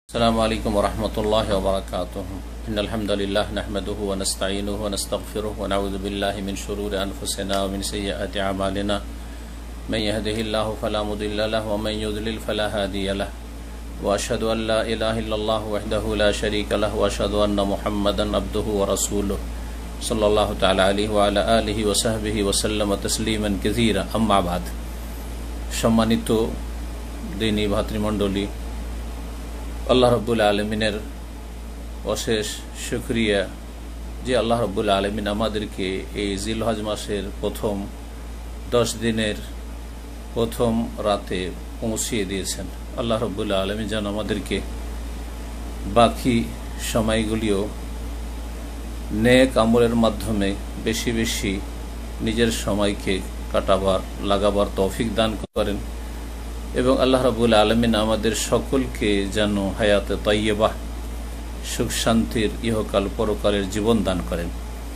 अस्सलामु अलैकुम वरहमतुल्लाहि वबरकातुहू। इन्नल हम्दुलिल्लाह नहमदुहु व नस्तईनुहु व नस्तगफिरुहु व नऊज़ु बिल्लाहि मिन शुरूरि अनफुसिना व मिन सय्यिआति अमालिना। मन यहदिहिल्लाहु फला मुदिल्ल लहु व मन युद्लिल फला हादिय लहु व अशहदु अन ला इलाहा इल्लल्लाहु वहदहु ला शरीका लहु व अशहदु अन्न मुहम्मदन अब्दुहु व रसूलुहु सल्लल्लाहु तआला अलैहि व अला आलिहि व सहबिहि व सल्लम तस्लीमान कासीरा। अम्मा बाद। सम्मानित दीनी भातृमंडলী, আল্লাহ রব্বুল আলমিনের অশেষ শুকরিয়া যে আল্লাহ রব্বুল আলমিন আমাদেরকে এই জিলহজ মাসের প্রথম 10 দিনের প্রথম রাতে পৌঁছিয়ে দিয়েছেন। আল্লাহ রব্বুল আলমিন যেন আমাদেরকে বাকি সময়গুলিও নেক আমলের মাধ্যমে বেশি বেশি নিজের সময়কে কাটাবার লাগাবার তৌফিক দান করেন এবং আল্লাহ রাব্বুল আলামিন আমাদের সকলকে যেন হায়াতে তাইয়্যিবা সুখ শান্তির ইহকাল পরকালের জীবন দান করেন।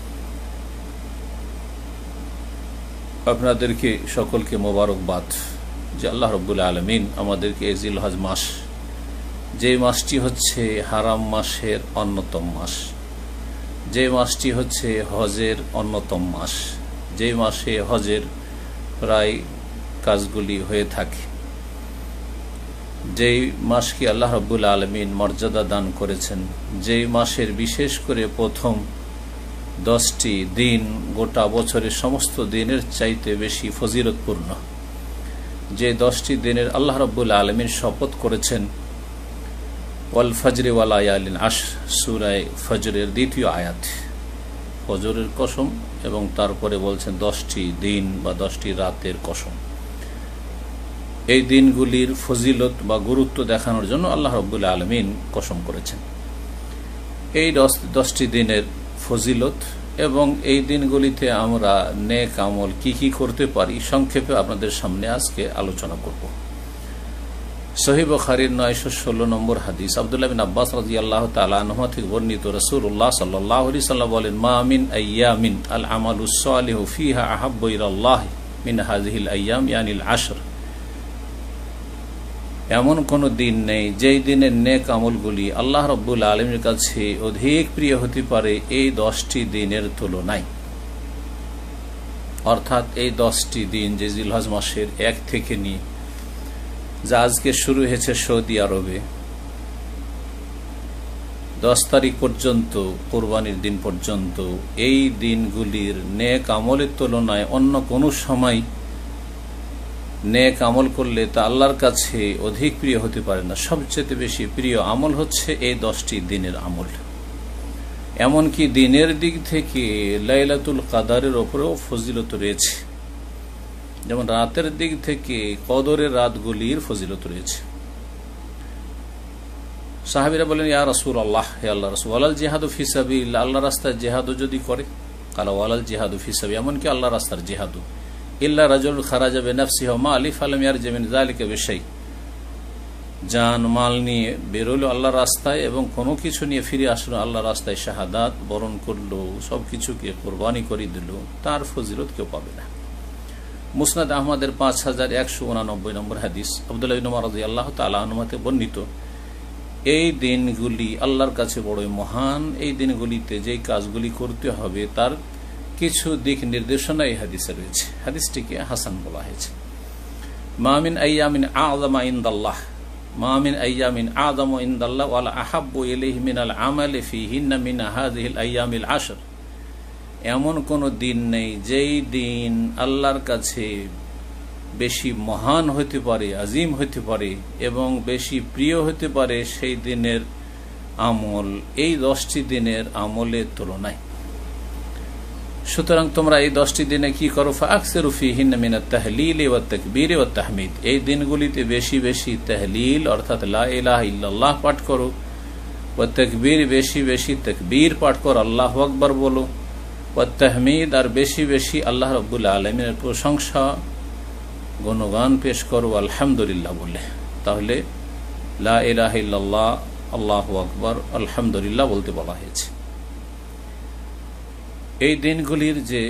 আপনাদেরকে সকলকে মোবারকবাদ যে আল্লাহ রাব্বুল আলামিন আমাদেরকে এই জিলহজ মাস, যে মাসটি হচ্ছে হারাম মাসের অন্যতম মাস, যে মাসটি হচ্ছে হজের অন্যতম মাস, যে মাসে হজের প্রায় কাজগুলি হয়ে থাকে, যেই মাসকে আল্লাহ রাব্বুল আলামিন মর্যাদা দান করেছেন, যেই মাসের বিশেষ করে প্রথম 10টি দিন গোটা বছরের সমস্ত দিনের চাইতে বেশি ফজিলতপূর্ণ, যে 10টি দিনের আল্লাহ রাব্বুল আলামিন শপথ করেছেন ওয়াল ফজরি ওয়া লায়ালিন আশর, সূরা ফজরের দ্বিতীয় আয়াত, ফজরের কসম, এবং তারপরে বলছেন 10টি দিন বা 10টি রাতের কসম। এই দিনগুলির ফজিলত বা গুরুত্ব দেখানোর জন্য আল্লাহ রাব্বুল আলামিন কসম করেছেন। এই 10টি দিনের ফজিলত এবং এই দিনগুলিতে আমরা নেক আমল কি কি করতে পারি সংক্ষেপে আপনাদের সামনে আজকে আলোচনা করব। সহিহ বুখারীর 916 নম্বর হাদিস, আব্দুল্লাহ বিন আব্বাস রাদিয়াল্লাহু তাআলা আনহু থেকে বর্ণিত, রাসূলুল্লাহ সাল্লাল্লাহু আলাইহি ওয়াসাল্লাম বলেন, মা মিন আইয়ামিন আল আমালুস সালিহু ফিহা আহাব্বু ইলাল্লাহি মিন হাযিহিল আইয়াম ইয়ানিল আশর। এমন কোন দিন নেই যেই দিনের নেক আমলগুলি আল্লাহ রাব্বুল আলামিনের কাছে অধিক প্রিয় হতে পারে এই 10টি দিনের তুলনায়। অর্থাৎ এই 10টি দিন যে জিলহজ মাসের 1 থেকে নিয়ে যা আজকে শুরু হয়েছে সৌদি আরবে 10 তারিখ পর্যন্ত, কুরবানির দিন পর্যন্ত, এই দিনগুলির নেক আমলের তুলনায় অন্য কোনো সময় নেক আমল করলে তা আল্লাহর কাছে অধিক প্রিয় হতে পারে না। সবচেয়ে বেশি প্রিয় আমল হচ্ছে এই 10টি দিনের আমল। এমনকি দিনের দিক থেকে লাইলাতুল কাদরের ওপরেও ফজিলত রয়েছে, যেমন রাতের দিক থেকে কদরের রাতগুলির ফজিলত রয়েছে। সাহাবীরা বলেন, ইয়া রাসূলুল্লাহ, হে আল্লাহর রাসূল, ওয়ালাল জিহাদু ফি সাবিলিল্লাহ, আল্লাহর রাস্তায় জিহাদও যদি করে, কালা ওয়ালাল জিহাদু ফি সাবিল, এমনকি আল্লাহর রাস্তার জিহাদও, ইল্লা রাজুল খারাজা বিনাফসিহি ওয়া মালি ফালাম ইয়ারজি মিন যালিকা বিশাই, জান মাল নিয়ে বেরোলো আল্লাহর রাস্তায় এবং কোনো কিছু নিয়ে ফিরে আসলো আল্লাহর রাস্তায়, শাহাদাত বরণ করলো, সবকিছুকে কোরবানি করে দিল, তার ফজিলত কেউ পাবে না। মুসনাদ আহমদের 5189 নম্বর হাদিস, আব্দুল্লাহ ইবনে উমর রাদিয়াল্লাহু তাআলা আনহু থেকে বর্ণিত, এই দিনগুলি আল্লাহর কাছে বড়ই মহান। এই দিনগুলিতে যেই কাজগুলি করতে হবে তার কিছু দিক নির্দেশনা এই হাদিসে রয়েছে। হাদিসটিকে হাসান বলা হয়েছে। মা মিন আইয়ামিন আযমা ইনদাল্লাহ, মা মিন আইয়ামিন আযমা ইনদাল্লাহ ওয়া লা আহাব্বু ইলাইহি মিনাল আমালি ফীহিন্না মিন হাযিহিল আইয়ামিল আশর। এমন কোন দিন নেই যেই দিন আল্লাহর কাছে বেশি মহান হতে পারে, আজিম হতে পারে এবং বেশি প্রিয় হতে পারে সেই দিনের আমল এই 10টি দিনের আমলের তুলনায়। সুতরাং তোমরা এই 10টি দিনে কি করো, ফাকসিরু ফীহিন্না মিনাত তাহলিল ওয়াত তাকবীর ওয়াত তাহমিদ, এই দিনগুলিতে বেশি বেশি তাহলিল অর্থাৎ লা ইলাহা ইল্লাল্লাহ পাঠ করো, ওয়াত তাকবীর বেশি বেশি তাকবীর পাঠ করো, আল্লাহু আকবার বলো, ওয়াত তাহমিদ আর বেশি বেশি আল্লাহ রাব্বুল আলামিনের প্রশংসা গুণগান পেশ করো আলহামদুলিল্লাহ বলে। তাহলে লা ইলাহা ইল্লাল্লাহ, আল্লাহু আকবার, আলহামদুলিল্লাহ বলতে বলা হয়েছে। এই দিনগুলির যে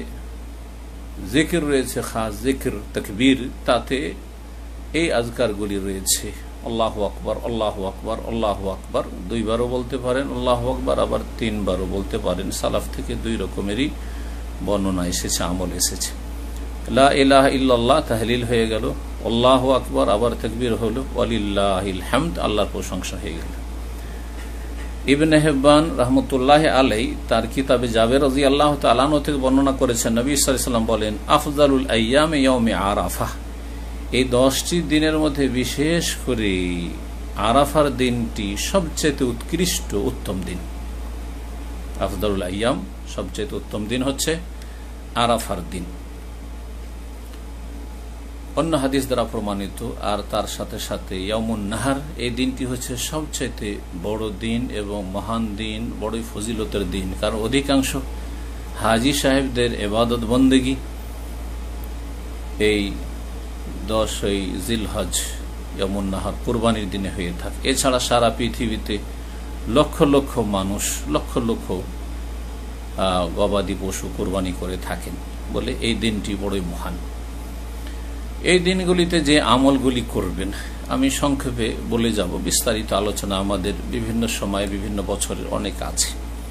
জিকির রয়েছে, খাস জিকির তাকবীর, তাতে এই আজকারগুলি রয়েছে। আল্লাহু আকবার, আল্লাহু আকবার, আল্লাহু আকবার 2 বারও বলতে পারেন আল্লাহু আকবার, আবার 3 বারও বলতে পারেন। সালাফ থেকে 2 রকমেরই বর্ণনা এসেছে, আমল এসেছে। লা ইলাহা ইল্লাল্লাহ তাহলিল হয়ে গেল, আল্লাহু আকবার আবার তাকবীর হলো, ওয়ালিল্লাহিল হামদ আল্লাহর প্রশংসা হয়ে গেল। ইবনে হিব্বান রাহমাতুল্লাহি আলাইহি তার কিতাবে জাবের রাদিয়াল্লাহু তাআলা আনহু থেকে বর্ণনা করেছেন, নবী সাল্লাল্লাহু আলাইহি ওয়াসাল্লাম বলেন, আফজালুল আইয়ামি ইয়াউমি আরাফা, এই 10টি দিনের মধ্যে বিশেষ করে আরাফার দিনটি সবচেয়ে উৎকৃষ্ট উত্তম দিন। আফজালুল আইয়াম, সবচেয়ে উত্তম দিন হচ্ছে আরাফার দিন। অন্য হাদিস দ্বারা প্রমাণিত। আর তার সাথে সাথে ইয়াউমুন নাহার, এই দিনটি হচ্ছে সবচেয়ে বড় দিন এবং মহান দিন, বড়ই ফজিলতের দিন, কারণ অধিকাংশ হাজি সাহেবদের ইবাদত বন্দেগী এই 10ই জিলহজ ইয়াউমুন নাহার কুরবানির দিনে হয়ে থাকে। এছাড়া সারা পৃথিবীতে লক্ষ লক্ষ মানুষ লক্ষ লক্ষ গবাদি পশু কুরবানি করে থাকেন বলে এই দিনটি বড়ই মহান। এই দিনগুলিতে যে আমলগুলি করবেন আমি সংক্ষেপে বলে যাব, বিস্তারিত আলোচনা আমাদের বিভিন্ন সময় বিভিন্ন বছরের অনেক আছে।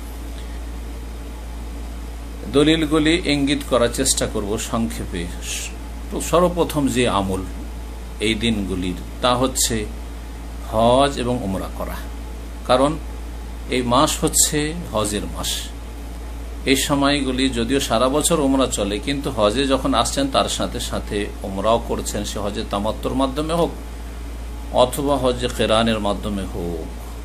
দলিলগুলি ইঙ্গিত করার চেষ্টা করব সংক্ষেপে। সর্বপ্রথম যে আমল এই দিনগুলির তা হচ্ছে হজ এবং উমরা করা, কারণ এই মাস হচ্ছে হজের মাস। এই সময়গুলি যদিও সারা বছর উমরা চলে, কিন্তু হজে যখন আসছেন তার সাথে সাথে উমরাও করছেন, সে হজে তামাত্তুর মাধ্যমে হোক অথবা হজে কিরানের মাধ্যমে হোক,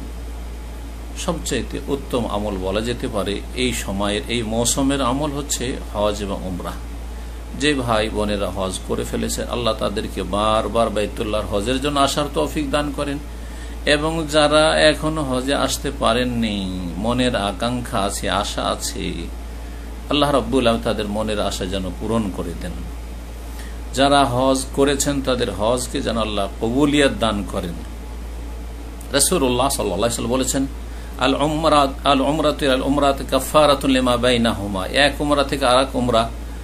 সবচাইতে উত্তম আমল বলা যেতে পারে এই সময়ের এই মৌসুমের আমল হচ্ছে হজ এবং উমরা। যে ভাই বোনেরা হজ করে ফেলেছে আল্লাহ তাদেরকে বারবার বাইতুল্লাহর হজের জন্য আসার তৌফিক দান করেন, এবং যারা এখনো হজে আসতে পারেননি, মনের আকাঙ্ক্ষা আছে, আশা আছে, আল্লাহ রাব্বুল আলামিন তাদের মনের আশা যেন পূরণ করে দেন। যারা হজ করেছেন তাদের হজকে যেন আল্লাহ কবুলিয়ত দান করেন। রাসূলুল্লাহ সাল্লাল্লাহু আলাইহি ওয়াসাল্লাম বলেছেন, আল উমরাতু কাফারাতুন লিমা বাইনাহুমা, এক উমরা থেকে আরেক উমরা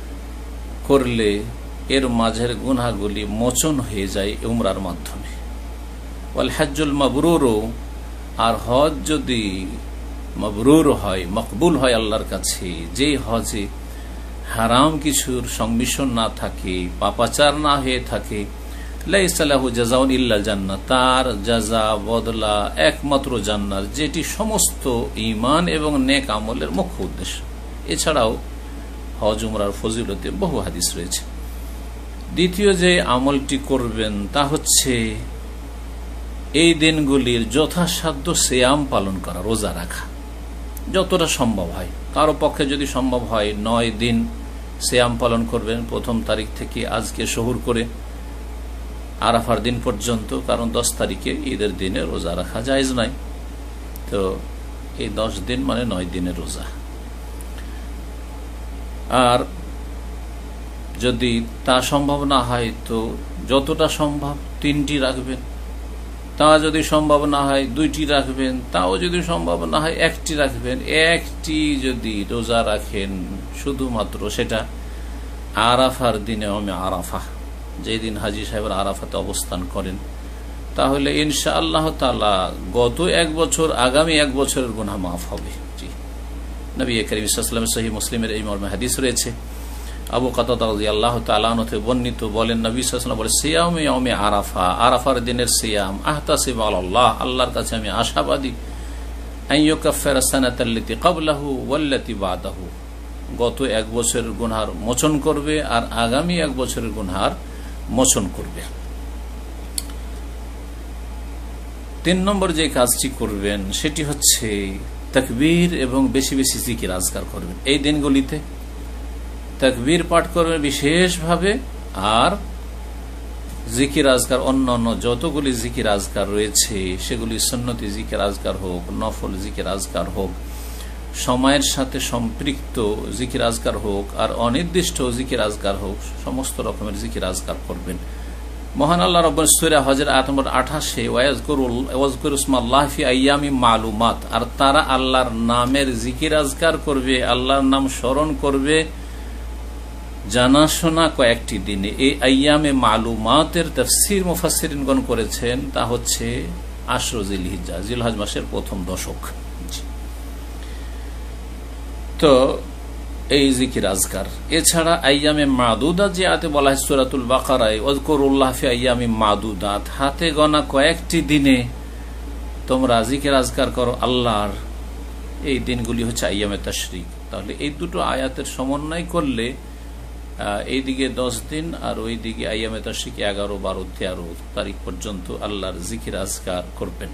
করলে এর মাঝের গুনাহগুলি মোচন হয়ে যায় উমরার মাধ্যমে। ওয়াল হজ্জুল মাবরুর, আর হজ যদি মাবরুর হয়, মকবুল হয় আল্লাহর কাছে, যেই হজে হারাম কিছুর সংমিশ্রণ না থাকে, পাপাচার না হয়ে থাকে, লাইসা লাহু জাযাউন ইল্লাল জান্নাহ, তার জাযা বদলা একমাত্র জান্নাত, যেটি সমস্ত ঈমান এবং নেক আমলের মুখ্য উদ্দেশ্য। এছাড়াও হজ উমরার ফজিলতে বহু হাদিস রয়েছে। দ্বিতীয় যে আমলটি করবেন তা হচ্ছে এই দিনগুলির যথাসাধ্য সিয়াম পালন করা, রোজা রাখা, যতটা সম্ভব হয়। কারো পক্ষে যদি সম্ভব হয় 9 দিন সিয়াম পালন করবেন, 1 তারিখ থেকে আজকে শহুর করে আরাফার দিন পর্যন্ত, কারণ 10 তারিখে ঈদের দিনে রোজা রাখা জায়েজ নয়। তো এই 10 দিন মানে 9 দিনের রোজা। আর যদি তা সম্ভব না হয় তো যতটা সম্ভব 3টি রাখবেন, তা যদি সম্ভব না হয় 2টি রাখবেন, তাও যদি সম্ভব না হয় 1টি রাখবেন। 1টি যদি রোজা রাখেন শুধুমাত্র সেটা আরাফার দিনে, আরাফা যেদিন হাজী সাহেবের আরাফাতে অবস্থান করেন, তাহলে ইনশাআল্লাহ তাআলা গত 1 বছর আগামী 1 বছরের গুনাহ মাফ হবে। জি, নবী করিম সাল্লাল্লাহু আলাইহি ওয়াসাল্লাম সহিহ মুসলিমের এই মর্মে হাদিস রয়েছে। আবু কাতাদা রাদিয়াল্লাহু তাআলা আনহু থেকে বর্ণিত, বলেন নবী সাল্লাল্লাহু আলাইহি ওয়াসাল্লাম বলেন, সিয়ামু ইয়াউমি আরাফা, আরাফার দিনের সিয়াম, আহতাসিবু আলাল্লাহ, আল্লাহর কাছে আমি আশাবাদী, আন ইউকাফিরা সানাতাল্লাতী ক্বাবলাহু ওয়াল্লাতী বাদাহু, গত 1 বছরের গুনার মোচন করবে আর আগামী 1 বছরের গুনার মোচন করবে। 3 নম্বর যে কাজটি করবেন সেটি হচ্ছে তাকবীর এবং বেশি বেশি জিকির আজকার করবেন। এই দিনগুলিতে তাকবীর পাঠ করবেন বিশেষভাবে, আর জিকির আজকার অন্যান্য যতগুলি জিকির আজকার রয়েছে সেগুলি সুন্নতি জিকির আজকার হোক, নফল জিকির আজকার হোক, সময়ের সাথে সম্পৃক্ত জিকির আজকার হোক, আর অনির্দিষ্ট জিকির আজকার হোক, সমস্ত রকমের জিকির আজকার করবেন। মহান আল্লাহ রাব্বুল সূরা হজের আয়াত নম্বর 28, ওয়াজকুরু ইসমাল্লাহি ফি আইয়ামিম মালুমাত, আর তারা আল্লাহর নামের জিকির আজকার করবে, আল্লাহর নাম স্মরণ করবে জানাশোনা কয়েকটি দিনে এই আইয়ামে মালুমাতের তাফসীর মুফাসসিরিনগণ করেছেন তা হচ্ছে আশর জিলহিজ্জা, জিলহজ মাসের প্রথম দশক। তো এই জিকির আজকার এছাড়া আইয়ামে মাদুদাত যে আয়াতে বলা হয় সূরাতুল বাকারায় ওয়াজকুরুল্লাহ ফি আইয়ামি মাদুদাত, হাতে গোনা কয়েকটি দিনে তোমরা জিকির আজকার করো আল্লাহর, এই দিনগুলি হচ্ছে আইয়ামে তাশরিক। তাহলে এই দুটো আয়াতের সমন্বয় করলে এইদিকে 10 দিন আর ওই দিকে আইয়ামে তাশরিক 11, 12, 13 তারিখ পর্যন্ত আল্লাহর জিকির আজকার করবেন।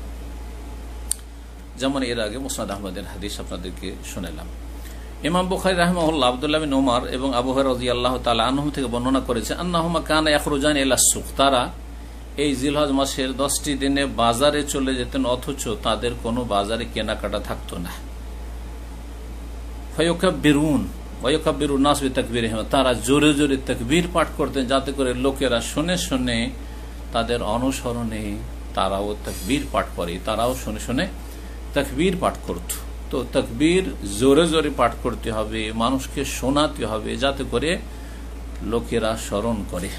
যেমন এর আগে মুসনাদ আহমদের হাদিস আপনাদেরকে শুনালাম। ইমাম বুখারী রাহিমাহুল্লাহ আব্দুল্লাহ বিন ওমর এবং আবু হুরায়রা রাদিয়াল্লাহু তাআলা আনহু থেকে বর্ণনা করেছে আন্নাহুমা কানা ইয়াখরুজান ইলা সুক, তারা এই জিলহজ মাসের 10টি দিনে বাজারে চলে যেতেন অথচ তাদের কোনো বাজারে কেনাকাটা থাকতো না। ফায়ুকাব্বিরুন ওয়ায়ুকাব্বিরুন নাস বিতাকবীরিহিম, তারা জোরে জোরে তাকবীর পাঠ করতেন যাতে করে লোকেরা শুনে শুনে তাদের অনুসরণে তারাও তাকবীর পাঠ করে, তারাও শুনে শুনে তাকবীর পাঠ করত। তো তাকবীর জোরে জোরে পাঠ করতে হবে, মানুষকে শোনাতে হবে যাতে করে লোকেরা স্মরণ করে।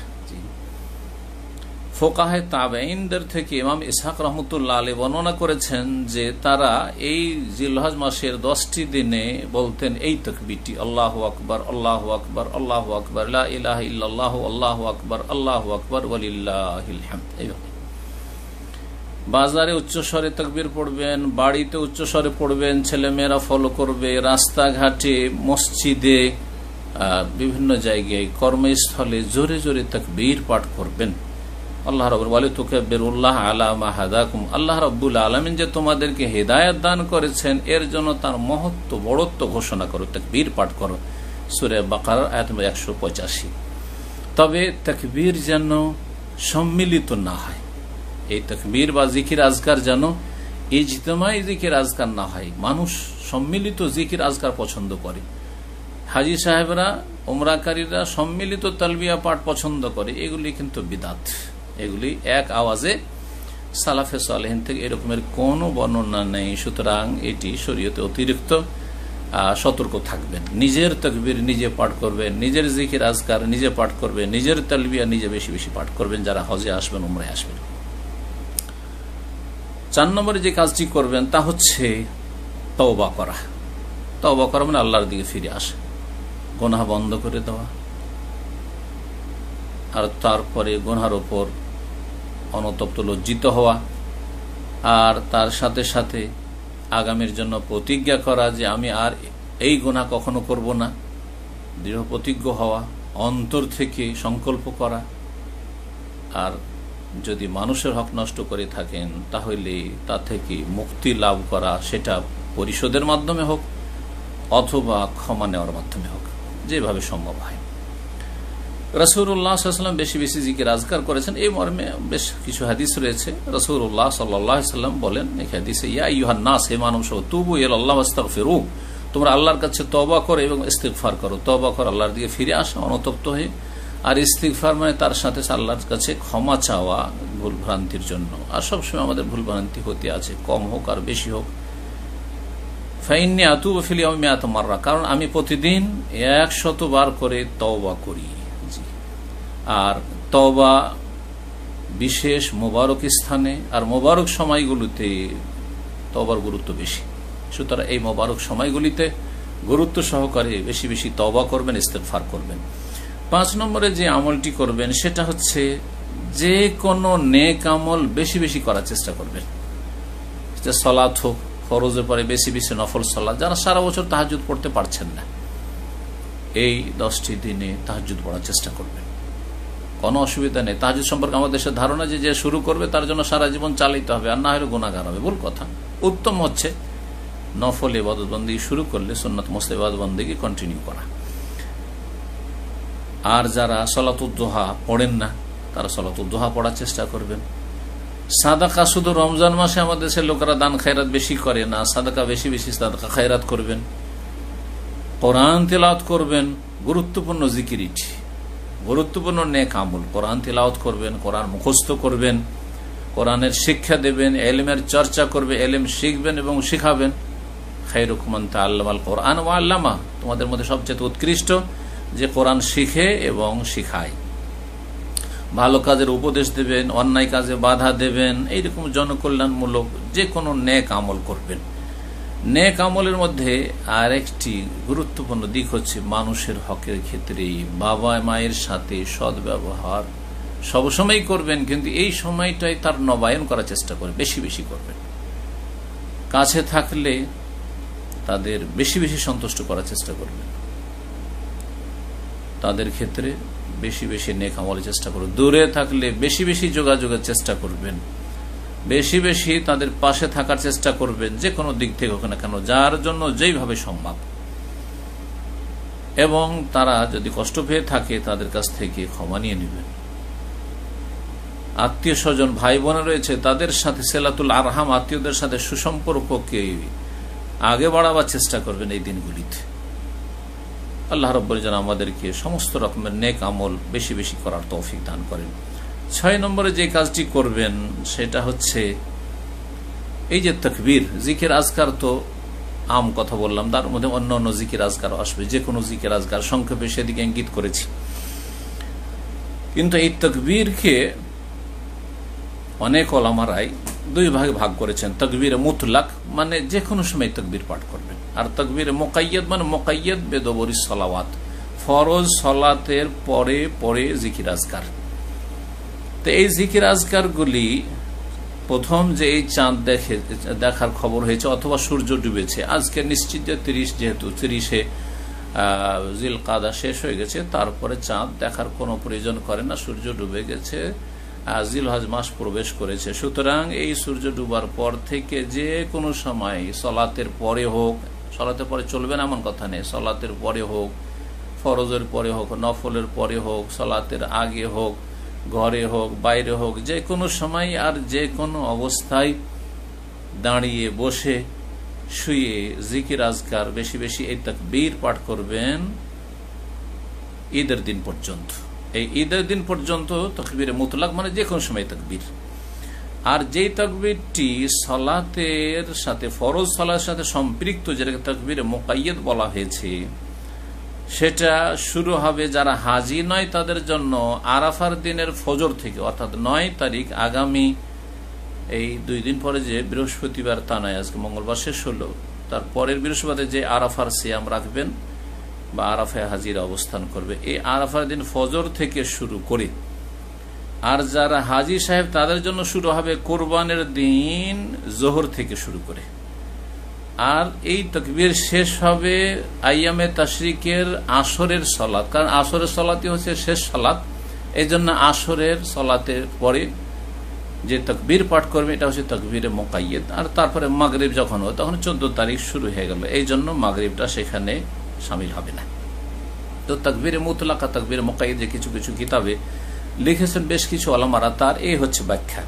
ফোকাহে তাবেঈনদের থেকে ইমাম ইসহাক রাহমাতুল্লাহ আলাইহি বর্ণনা করেছেন যে তারা এই জিলহজ মাসের 10টি দিনে বলতেন এই তাকবীরটি, আল্লাহু আকবার আল্লাহু আকবার আল্লাহু আকবার লা ইলাহা ইল্লাল্লাহু আল্লাহু আকবার আল্লাহু আকবার ওয়ালিল্লাহিল হামদ। এইভাবে বাজারে উচ্চস্বরে তাকবীর পড়বেন, বাড়িতে উচ্চস্বরে পড়বেন, ছেলেমেয়েরা ফলো করবে, রাস্তাঘাটে মসজিদে বিভিন্ন জায়গায় কর্মস্থলে জোরে জোরে তাকবীর পাঠ করবেন। আল্লাহ রাব্বুল ওয়ালি তুকাব্বিরুল্লাহ আলা মা হাদাকুম, আল্লাহ রাব্বুল আলামিন যে তোমাদেরকে হেদায়েত দান করেছেন এর জন্য তার মহত্ব বড়ত্ব ঘোষণা করো, তাকবীর পাঠ করো। সূরা বাকারা আয়াত নম্বর 185। তবে তাকবীর যেন সম্মিলিত না হয়, এই তাকবীর বা জিকির আজকার যেন ইজতিমাই জিকির আজকার না হয়। মানুষ সম্মিলিত জিকির আজকার পছন্দ করে, হাজী সাহেবরা উমরাকারীরা সম্মিলিত তালবিয়া পাঠ পছন্দ করে, এগুলি কিন্তু বিদাত, এগুলি এক আওয়াজে সালাফে সালেহিন থেকে এরকমের কোনো বর্ণনা নেই। সুতরাং এটি শরীয়তে অতিরিক্ত, সতর্ক থাকবেন। নিজের তাকবীর নিজে পাঠ করবেন, নিজের জিকির আজকার নিজে পাঠ করবেন, নিজের তালবিয়া নিজে বেশি বেশি পাঠ করবেন যারা হজে আসবেন উমরায় আসবেন। 4 নম্বরে যে কাজটি করবেন তা হচ্ছে তওবা করা। তওবা করা মানে আল্লাহর দিকে ফিরে আসা, গুনাহ বন্ধ করে দেওয়া, আর তারপরে গুনাহের উপর অনতপ্ত লজ্জিত হওয়া, আর তার সাথে সাথে আগামীর জন্য প্রতিজ্ঞা করা যে আমি আর এই গুনাহ কখনো করব না, দৃঢ় প্রতিজ্ঞ হওয়া, অন্তর থেকে সংকল্প করা। আর যদি মানুষের হক নষ্ট করে থাকেন তাহলে তা থেকে মুক্তি লাভ করা, সেটা পরিশোধের মাধ্যমে হোক অথবা ক্ষমা নেওয়ার মাধ্যমে হোক, যেভাবে সম্ভব হয়। রাসূলুল্লাহ সাল্লাল্লাহু আলাইহি ওয়াসাল্লাম বেশি বেশি জিকির আজকার করেছেন, এই মর্মে বেশ কিছু হাদিস রয়েছে। রাসূলুল্লাহ সাল্লাল্লাহু আলাইহি ওয়াসাল্লাম বলেন এই হাদিসে, ইয়া আইয়ুহান নাস, হে মানব সহ, তুবু ইলাল্লাহি ওয়াস্তাগফিরু, তোমরা আল্লাহর কাছে তওবা করো এবং ইস্তিগফার করো। তওবা করো আল্লাহর দিকে ফিরে আসা অনুতপ্ত হয়ে, আর ইস্তিগফার মানে তার সাথে আল্লাহর কাছে ক্ষমা চাওয়া ভুল ভ্রান্তির জন্য। আর সবসময় আমাদের ভুল ভ্রান্তি হতে আছে, কম হোক আর বেশি হোক। ফাইন্নী আতুবু ফিল ইয়াউমি মিআত মাররা, কারণ আমি প্রতিদিন 100 বার করে তওবা করি। আর তওবা বিশেষ মোবারক স্থানে আর মোবারক সময়গুলোতে তওবার গুরুত্ব বেশি। সুতরাং এই মোবারক সময়গুলিতে গুরুত্ব সহকারে বেশি বেশি তওবা করবেন, ইস্তিগফার করবেন। 5 নম্বরে যে আমলটি করবেন সেটা হচ্ছে যে কোনো নেক আমল বেশি বেশি করার চেষ্টা করবেন। সালাত হোক, ফরজের পরে বেশি বেশি নফল সালাত, যারা সারা বছর তাহাজ্জুদ পড়তে পারছেন না এই 10টি দিনে তাহাজ্জুদ পড়ার চেষ্টা করবেন, কোনো অসুবিধা নেই। তাহাজ্জুদ সম্পর্কে আমাদের দেশের ধারণা যে শুরু করবে তার জন্য সারা জীবন চালাইতে হবে, আর না হলে গুনাহগার হবে, ভুল কথা। উত্তম হচ্ছে নফল ইবাদত বন্দেগী শুরু করলে সুন্নাত মুসতাহাব ইবাদত বন্দেগী কন্টিনিউ করা। আর যারা সালাতুদ দুহা পড়েন না তারা সালাতুদ দুহা পড়ার চেষ্টা করবেন। সাদাকা শুধু রমজান মাসে আমাদের দেশের লোকেরা দান খায়রাত বেশি করে না, সাদাকা বেশি বেশি সাদাকা খায়রাত করবেন, কোরআন তিলাওয়াত করবেন। গুরুত্বপূর্ণ জিকির, গুরুত্বপূর্ণ নেক আমল। কোরআন তিলাওয়াত করবেন, কোরআন মুখস্থ করবেন, কোরআনের শিক্ষা দেবেন, ইলমের চর্চা করবে, ইলম শিখবেন এবং শিখাবেন। খায়রুকুম মান তাআল্লামাল কোরআন ওয়া আল্লামা, তোমাদের মধ্যে সবচেয়ে উৎকৃষ্ট যে কোরআন শিখে এবং শিখায়, ভালো কাজের উপদেশ দেবেন, অন্যায় কাজে বাধা দেবেন, এইরকম জনকল্যাণমূলক যে কোনো নেক আমল করবেন। নেক আমলের মধ্যে আরেকটি গুরুত্বপূর্ণ দিক হচ্ছে মানুষের হকের ক্ষেত্রে বাবা মায়ের সাথে সদ্ব্যবহার সবসময় করবেন, কিন্তু এই সময়টাই তার নবায়ন করার চেষ্টা করবেন, বেশি বেশি করবেন। কাছে থাকলে তাদের বেশি বেশি সন্তুষ্ট করার চেষ্টা করবেন, তাদের ক্ষেত্রে বেশি বেশি নেক আমলের চেষ্টা করবেন। দূরে থাকলে বেশি বেশি যোগাযোগের চেষ্টা করবেন, বেশি বেশি তাদের পাশে থাকার চেষ্টা করবেন, যে কোনো দিক থেকে হোক না কেন, যার জন্য যেইভাবে সম্ভব। এবং তারা যদি কষ্ট পেয়ে থাকে তাদের কাছ থেকে ক্ষমা নিয়ে নেবেন। আত্মীয় স্বজন ভাই বোনে রয়েছে, তাদের সাথে সেলাতুল আরহাম, আত্মীয়দের সাথে সুসম্পর্ককে আগে বাড়াবার চেষ্টা করবেন এই দিনগুলিতে। আল্লাহ রাব্বুল যেন আমাদেরকে সমস্ত রকমের নেক আমল বেশি বেশি করার তৌফিক দান করেন। 6 নম্বরে যে কাজটি করবেন সেটা হচ্ছে এই যে তাকবীর, জিকির আজকার তো আম কথা বললাম, তার মধ্যে অন্য অন্য জিকির আজকার আসবে, যে কোনো জিকির আজকার, সংক্ষেপে সেদিকে ইঙ্গিত করেছি। কিন্তু এই তাকবীরকে অনেক ওলামারাই 2 ভাগে ভাগ করেছেন। তাকবীর মুতলাক মানে যে কোনো সময় তাকবীর পাঠ করবেন, আর তাকবীর মুকাইয়াদ মানে মুকাইয়াদ বেদবরি সালাওয়াত, ফরজ সালাতের পরে পরে জিকির আজকার। তো এই জিকির আজকারগুলি প্রথম যে এই চাঁদ দেখার খবর হয়েছে অথবা সূর্য ডুবেছে, আজকে নিশ্চিত যে 30, যেহেতু 30-এ জিলকাদা শেষ হয়ে গেছে, তারপরে চাঁদ দেখার কোনো প্রয়োজন করে না, সূর্য ডুবে গেছে, জিলহজ মাস প্রবেশ করেছে। সুতরাং এই সূর্য ডুবার পর থেকে যে কোনো সময় সলাতের পরে হোক, সলাতের পরে চলবে না এমন কথা নেই, সলাতের পরে হোক, ফরজের পরে হোক, নফলের পরে হোক, সলাতের আগে হোক, ঘরে হোক বাইরে হোক, যে কোনো সময় আর যে কোনো অবস্থায় দাঁড়িয়ে বসে শুয়ে জিকির আজকার বেশি বেশি এই তাকবীর পাঠ করবেন ঈদের দিন পর্যন্ত। এই ঈদের দিন পর্যন্ত তাকবীর মুতলাক মানে যে কোনো সময় তাকবীর। আর যেই তাকবীরটি সালাতের সাথে, ফরজ সালাতের সাথে সম্পৃক্ত, যেটাকে তাকবীর মুকাইয়াদ বলা হয়েছে, সেটা শুরু হবে যারা হাজি নয় তাদের জন্য আরাফার দিনের ফজর থেকে, অর্থাৎ 9 তারিখ, আগামী এই 2 দিন পরে যে বৃহস্পতিবার, তা নয়, আজকে মঙ্গলবার শেষ হলো, তার পরের বৃহস্পতিবার যে আরাফার সিয়াম রাখবেন বা আরাফায় হাজিরা অবস্থান করবে, এই আরাফার দিন ফজর থেকে শুরু করে। আর যারা হাজি সাহেব তাদের জন্য শুরু হবে কোরবানের দিন জোহর থেকে শুরু করে। আর এই তাকবীর শেষ হবে আইয়ামে তাশরিকের আসরের সালাত, কারণ আসরের সালাতই হচ্ছে শেষ সালাত, এই জন্য আসরের সালাতের পরে যে তাকবীর পাঠ করবে এটা হচ্ছে তাকবীরে মুকাইয়াদ। আর তারপরে মাগরিব যখন হয় তখন 14 তারিখ শুরু হয়ে গেল, এই জন্য মাগরিবটা সেখানে শামিল হবে না। তো তাকবীরে মুতলাকা, তাকবীরে মুকাইয়াদ যে কিছু কিছু কিতাবে লিখেছেন বেশ কিছু ওলামারা, তার এই হচ্ছে ব্যাখ্যা।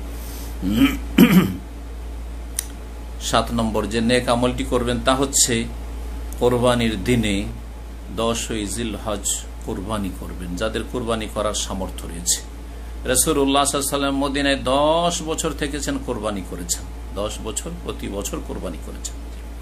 7 নম্বর যে নেক আমলটি করবেন তা হচ্ছে কোরবানির দিনে 10ই জিলহজ কোরবানি করবেন, যাদের কোরবানি করার সামর্থ্য রয়েছে। রাসূলুল্লাহ সাল্লাল্লাহু আলাইহি ওয়াসাল্লাম মদিনায় 10 বছর থেকেছেন, কোরবানি করেছেন, 10 বছর, প্রতি বছর কোরবানি করেছেন।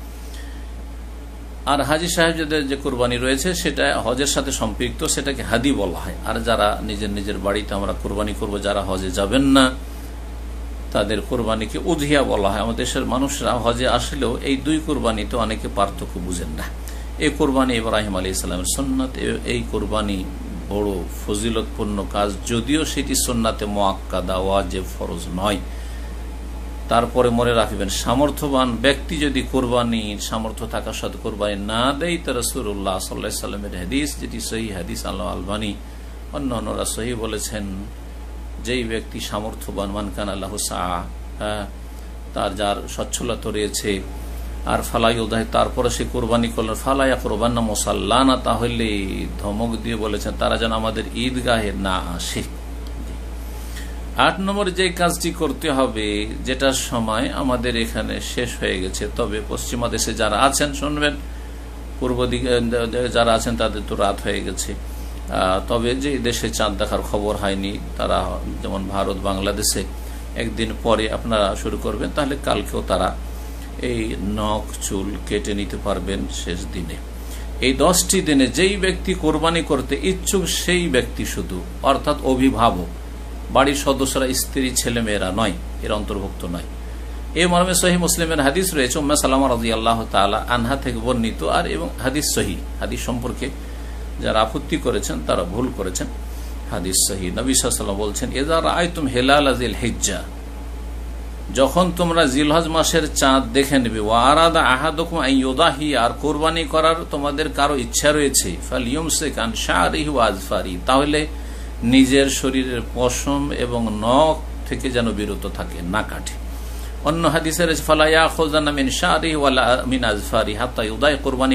আর হাজি সাহেবদের যে কোরবানি রয়েছে সেটা হজের সাথে সম্পৃক্ত, সেটাকে হাদি বলা হয়। আর যারা নিজের নিজের বাড়িতে আমরা কোরবানি করব, যারা হজে যাবেন না তাদের কোরবানিকে উযহিয়া বলা হয়। আমাদের দেশের মানুষরা হজে আসলেও এই 2 কোরবানিতে অনেকে পার্থক্য বুঝেন না। এই কোরবানি ইব্রাহিম আলাইহিস সালামের সুন্নাত, এই কোরবানি বড় ফজিলতপূর্ণ কাজ, যদিও সেটি সুন্নাতে মুআক্কাদা, ওয়াজিব, ফরজ নয়। তারপরে মনে রাখবেন, সামর্থ্যবান ব্যক্তি যদি কোরবানির সামর্থ্য থাকার সাথে কোরবানি না দেয়, তো রাসূলুল্লাহ সাল্লাল্লাহু আলাইহি সাল্লামের হাদিস, যেটি সহিহ হাদিস, আল্লাহ আলবানী অন্যান্যরা সহিহ বলেছেন, যেই ব্যক্তি সামর্থ্যবান, মান কানা লাহু সাআ, তার যার সচ্ছলতা রয়েছে, আর ফালাইউদাহ, তারপরে সে কোরবানি করলেন, ফালাইয়া কোরবান্না মুসাল্লানা, তাহলে ধমক দিয়ে বলেছেন তারা যেন আমাদের ঈদগাহে না আসে। 8 নম্বর যে কাজটি করতে হবে, যেটার সময় আমাদের এখানে শেষ হয়ে গেছে, তবে পশ্চিমা দেশে যারা আছেন শুনবেন, পূর্ব দিকে যারা আছেন তাদের তো রাত হয়ে গেছে, তবে যে দেশে চাঁদ দেখার খবর হয়নি, তারা যেমন ভারত, বাংলাদেশে একদিন পরে আপনারা শুরু করবেন, তাহলে কালকেও তারা এই নখ চুল কেটে নিতে পারবেন শেষ দিনে। এই 10টি দিনে যেই ব্যক্তি কোরবানি করতে ইচ্ছুক সেই ব্যক্তি শুধু, অর্থাৎ অভিভাবক, বাড়ির সদস্যরা, স্ত্রী, ছেলে মেয়েরা নয়, এর অন্তর্ভুক্ত নয়। এই মর্মে সহিহ মুসলিমের হাদিস রয়েছে উম্মে সালামা রাদিয়াল্লাহু তাআলা আনহা থেকে বর্ণিত। আর এবং হাদিস সহিহ, হাদিস সম্পর্কে যারা আপত্তি করেছেন তারা ভুল করেছেন, হাদিস সহিহ। নবী সাল্লাল্লাহু আলাইহি ওয়াসাল্লাম বলছেন, ইযা রাআইতুম হিলাল যিল হিজ্জা, যখন তোমরা জিলহজ মাসের চাঁদ দেখে নেবে, ওয়া আরাদা আহাদুকুম আন ইউদাহি, আর কুরবানি করার তোমাদের কারো ইচ্ছা রয়েছে, ফালইউমসিক আন শা'রিহি ওয়া আযফারি, তাহলে নিজের শরীরের পশম এবং নখ থেকে যেন বিরত থাকে, না কাটে। অন্য হাদিসে রয়েছে, ফালা ইয়াখুযানা মিন শা'রিহি ওয়ালা মিন আযফারি হাত্তা ইউদাহি, কুরবানি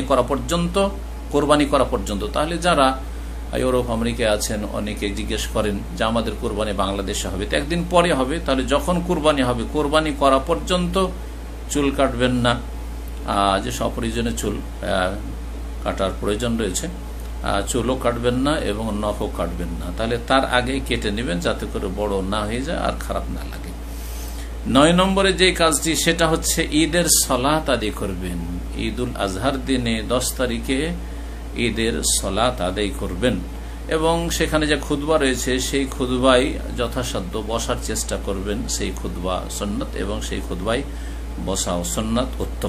করা পর্যন্ত। তাহলে যারা ইউরোপ আমেরিকায় আছেন, অনেকে জিজ্ঞেস করেন যে আমাদের কুরবানি বাংলাদেশে হবে, তো একদিন পরে হবে, তাহলে যখন কুরবানি হবে কুরবানি করা পর্যন্ত চুল কাটবেন না, যে সপ্রয়োজনে চুল কাটার প্রয়োজন রয়েছে, চুলও কাটবেন না এবং নখও কাটবেন না। তাহলে তার আগেই কেটে নেবেন যাতে করে বড় না হয়ে যায় আর খারাপ না লাগে। 9 নম্বরে যে কাজটি, সেটা হচ্ছে ঈদের সালাত আদায় করবেন। ঈদুল আজহার দিনে 10 তারিখে ঈদের সালাত আদায় করবেন এবং সেখানে যে খুতবা রয়েছে সেই খুতবায় যথাসাধ্য বসার চেষ্টা করবেন। সেই খুতবা সুন্নাত এবং সেই খুতবায় বসাও সুন্নাত, উত্তম।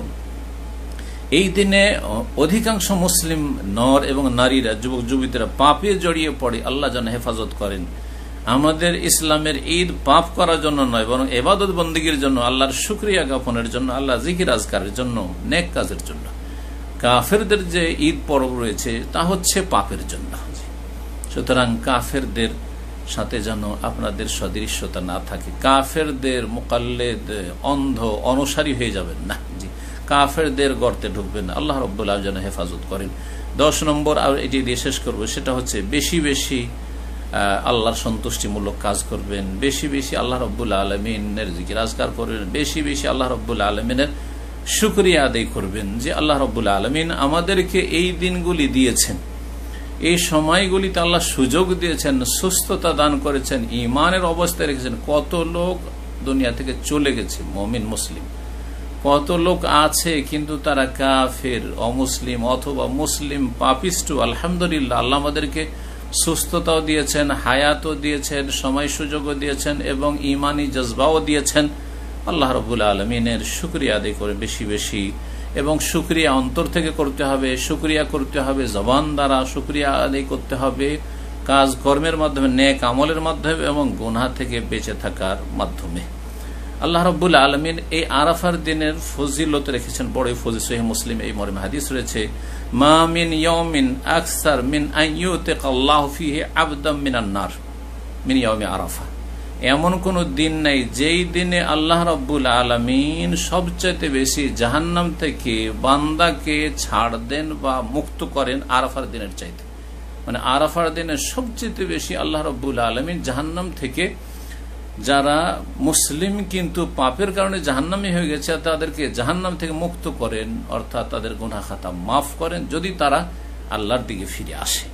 এই দিনে অধিকাংশ মুসলিম নর এবং নারীরা, যুবক যুবতীরা পাপে জড়িয়ে পড়ে, আল্লাহ যেন হেফাজত করেন। আমাদের ইসলামের ঈদ পাপ করার জন্য নয়, বরং ইবাদত বন্দেগীর জন্য, আল্লাহর শুকরিয়া জ্ঞাপনের জন্য, আল্লাহ জিকির আজকারের জন্য, নেক কাজের জন্য। কাফেরদের যে ঈদ পর্ব রয়েছে তা হচ্ছে পাপের জন্য। সুতরাং কাফেরদের সাথে যেন আপনাদের সদৃশ্যতা না থাকে, কাফেরদের মুকাল্লিদ, অন্ধ অনুসারী হয়ে যাবেন না, জি, কাফেরদের গর্তে ঢুকবেন না। আল্লাহ রাব্বুল আলামিন যেন হেফাজত করেন। 10 নম্বর, আর এটি দিয়ে শেষ করবো, সেটা হচ্ছে বেশি বেশি আল্লাহর সন্তুষ্টিমূলক কাজ করবেন, বেশি বেশি আল্লাহ রাব্বুল আলামিনের জিকির আজকার করবেন, বেশি বেশি আল্লাহ রাব্বুল আলামিনের শুকরিয়া আদায় করবেন যে আল্লাহ রাব্বুল আলামিন আমাদেরকে এই দিনগুলি দিয়েছেন, এই সময়গুলিতে আল্লাহ সুযোগ দিয়েছেন, সুস্থতা দান করেছেন, ঈমানের অবস্থায় রেখেছেন। কত লোক দুনিয়া থেকে চলে গেছে মুমিন মুসলিম, কত লোক আছে কিন্তু তারা কাফের, অমুসলিম অথবা মুসলিম পাপিষ্ট। আলহামদুলিল্লাহ, আল্লাহ আমাদেরকে সুস্থতাও দিয়েছেন, হায়াতও দিয়েছেন, সময় সুযোগও দিয়েছেন এবং ঈমানি জজবাও দিয়েছেন। আল্লাহ রাব্বুল আলামিনের শুকরিয়া আদায় করে বেশি বেশি, এবং শুকরিয়া অন্তর থেকে করতে হবে, শুকরিয়া করতে হবে জবান দ্বারা, শুকরিয়া আদায় করতে হবে কাজ কর্মের মাধ্যমে, নেক আমলের মাধ্যমে এবং গুনাহ থেকে বেঁচে থাকার মাধ্যমে। আল্লাহ রাব্বুল আলামিন এই আরাফার দিনের ফজিলত রেখেছেন, বড় ফজিলত। সহিহ মুসলিম এই মর্মে হাদিস রয়েছে, মা মিন ইয়াউমিন আকসার মিন আন ইউতিকাল্লাহু ফীহি আবদাম মিনান নার মিন ইয়াউমি আরাফা। এমন কোন দিন নাই যেই দিনে আল্লাহ রাব্বুল আলামিন সবচেয়ে বেশি জাহান্নাম থেকে বান্দাকে ছাড় দেন বা মুক্ত করেন আরাফার দিনের চাইতে। মানে আরাফার দিনে সবচেয়ে বেশি আল্লাহ রাব্বুল আলামিন জাহান্নাম থেকে, যারা মুসলিম কিন্তু পাপের কারণে জাহান্নামী হয়ে গেছে, তাদেরকে জাহান্নাম থেকে মুক্ত করেন, অর্থাৎ তাদের গুনাহ খাতা মাফ করেন যদি তারা আল্লাহর দিকে ফিরে আসে।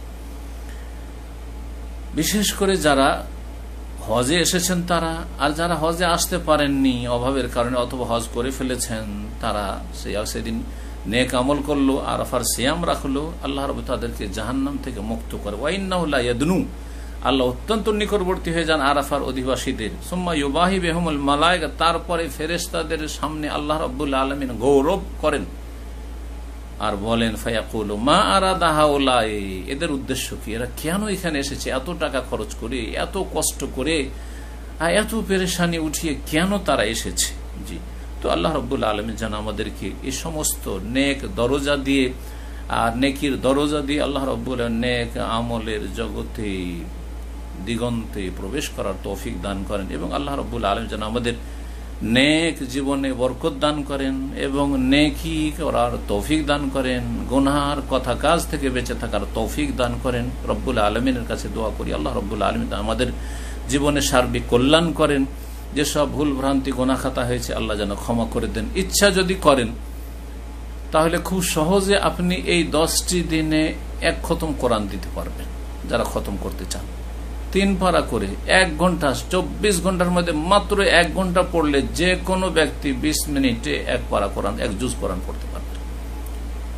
বিশেষ করে যারা হজে এসেছেন তারা, আর যারা হজে আসতে পারেননি অভাবের কারণে অথবা হজ করে ফেলেছেন, তারা সেদিন নেক আমল করলো, আরাফার সিয়াম রাখলো, আল্লাহ রাব্বুল তাদেরকে জাহান্নাম থেকে মুক্ত করে। ওয়াইন্নাহু লা ইয়াদনু, আল্লাহ অত্যন্ত নিকটবর্তী হয়ে যান আরাফার অধিবাসীদের। সুম্মা ইউবাহি বিহুমুল মালায়েকা, তারপরে ফেরেশতাদের সামনে আল্লাহ রাব্বুল আলামিন গৌরব করেন আর বলেন, ফায়াকুলু মা আরাদা হাউলাই, এদের উদ্দেশ্য কি, এরা কেন এখানে এসেছে, এত টাকা খরচ করে, এত কষ্ট করে, এত পেরেশানি উঠিয়ে কেন তারা এসেছে। জি, তো আল্লাহ রাব্বুল আলামিন যেন আমাদেরকে এই সমস্ত নেক দরজা দিয়ে, আর নেকির দরজা দিয়ে আল্লাহ রাব্বুল আলামিন নেক আমলের জগতে দিগন্তে প্রবেশ করার তৌফিক দান করেন, এবং আল্লাহ রাব্বুল আলামিন যেন আমাদের নেক জীবনে বরকত দান করেন এবং নেকি করার তৌফিক দান করেন, গুনাহর কথা কাজ থেকে বেঁচে থাকার তৌফিক দান করেন। রব্বুল আলামিনের কাছে দোয়া করি আল্লাহ রব্বুল আলামিন আমাদের জীবনে সার্বিক কল্যাণ করেন। যেসব ভুল ভ্রান্তি গুনাহ খাতা হয়েছে আল্লাহ যেন ক্ষমা করে দেন। ইচ্ছা যদি করেন তাহলে খুব সহজে আপনি এই 10টি দিনে 1 খতম কোরআন দিতে পারবেন। যারা খতম করতে চান 3 পারা করে 1 ঘন্টা, 24 ঘন্টার মধ্যে মাত্র 1 ঘন্টা পড়লে যে কোনো ব্যক্তি 20 মিনিটে 1 পারা কোরআন, 1 জুজ কোরআন পড়তে পারবে।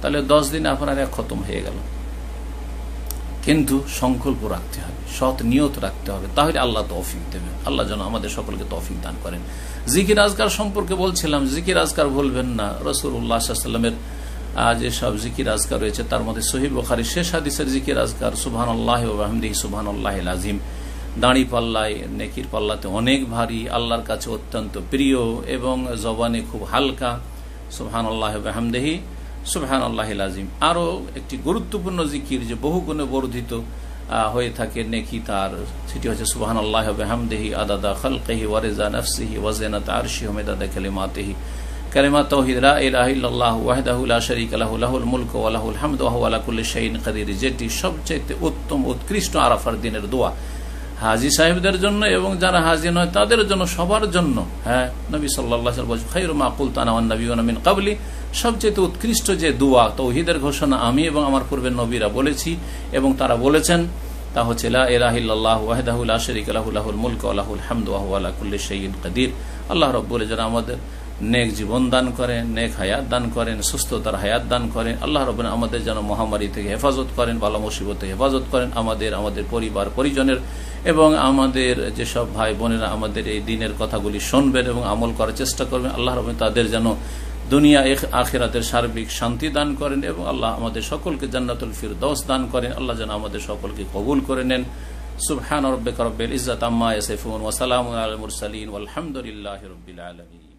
তাহলে 10 দিনে আপনার এক খতম হয়ে গেল। কিন্তু সংকল্প রাখতে হবে, সৎ নিয়ত রাখতে হবে, তাহলে আল্লাহ তৌফিক দেবেন। আল্লাহ যেন আমাদের সকলকে তৌফিক দান করেন। জিকির আজকার সম্পর্কে বলছিলাম, জিকির আজকার ভুলবেন না। রাসূলুল্লাহ সাল্লাল্লাহু আলাইহি ওয়াসাল্লামের যেসব জিকির আজকার রয়েছে তার মধ্যে সহিহ বুখারী শেষ হাদিসের জিকির আজকার সুবহানাল্লাহি ওয়া বিহামদিহি সুবহানাল্লাহিল আযীম, দাঁড়ি পাল্লায় নেকির পাল্লাতে অনেক ভারী, আল্লাহর কাছে অত্যন্ত প্রিয় এবং জবানে খুব হালকা, সুবহানাল্লাহি ওয়া বিহামদিহি সুবহানাল্লাহিল আযীম। আরো একটি গুরুত্বপূর্ণ জিকির যে বহুগুণে বর্ধিত হয়ে থাকে নেকি তার, সেটি হচ্ছে সুবহানাল্লাহি ওয়া বিহামদিহি আদাদা খালকিহি ওয়া রিজা নাফসিহি ওয়া জিনাতা আরশিহি ওয়া মিদাদা কালিমাতিহি, কালিমাত তাওহীদ লা ইলাহা ইল্লাল্লাহু ওয়াহদাহু লা শারীকা লাহু লাহুল মুলকু ওয়া লাহুল হামদু ওয়া হুয়া আলা কুল্লি শাইইন কাদির, যেটি সবচেয়ে উত্তম উৎকৃষ্ট আরাফার দিনের দোয়া হাজী সাহেবদের জন্য এবং যারা হাজী নয় তাদের জন্য, সবার জন্য। হ্যাঁ, নবী সাল্লাল্লাহু আলাইহি ওয়াসাল্লাম বলেছেন খায়রু মা কুলতু আনা ওয়ান নাবিয়্যুনা মিন ক্বাবলি, সবচেয়ে উৎকৃষ্ট যে দোয়া তাওহীদের ঘোষণা আমি এবং আমার পূর্বের নবীরা বলেছি এবং তারা বলেছেন, তা হচ্ছে লা ইলাহা ইল্লাল্লাহু ওয়াহদাহু লা শারীকা লাহু লাহুল মুলকু ওয়া লাহুল হামদু ওয়া হুয়া আলা কুল্লি শাইইন কাদির। আল্লাহ রাব্বুল যারা আমাদের নেক জীবন দান করেন, নেক হায়াত দান করেন, সুস্থতার হায়াত দান করেন। আল্লাহ রাব্বুল আমাদের যেন মহামারী থেকে হেফাজত করেন, বালা মুসিবত থেকে হেফাজত করেন, আমাদের পরিবার পরিজনের এবং আমাদের যেসব ভাই বোনেরা আমাদের এই দিনের কথাগুলি শুনবেন এবং আমল করার চেষ্টা করবেন, আল্লাহ রাব্বুল তাদের যেন দুনিয়া আখিরাতের সার্বিক শান্তি দান করেন এবং আল্লাহ আমাদের সকলকে জান্নাতুল ফিরদৌস দান করেন। আল্লাহ যেন আমাদের সকলকে কবুল করে নেন। সুবহান রাব্বিকা রাব্বিল ইজ্জাতি আম্মা ইয়াসিফুন ওয়া সালামুন আলাল মুরসালিন ওয়ালহামদুলিল্লাহি রাব্বিল আলামিন।